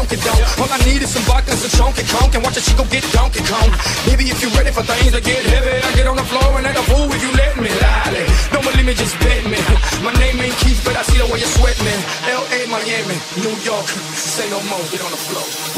honky tonk. All I need is some vodka and some chunky conk, and watch a chico get Donkey Kong. Maybe if you're ready for things to get heavy, I get on the floor and act a fool if you let me. Lolly, don't believe me, just bet me. My name ain't Keith, but I see the way you sweat me. L.A., Miami, New York, say no more, get on the floor.